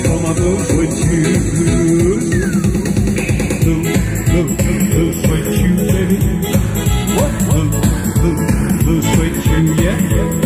for my blue suede shoes. Blue suede shoes, baby. What? Blue suede shoes, yeah.